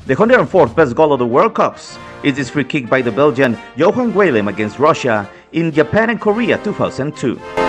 The 104th best goal of the World Cups is this free kick by the Belgian Johan Walem against Russia in Japan and Korea 2002.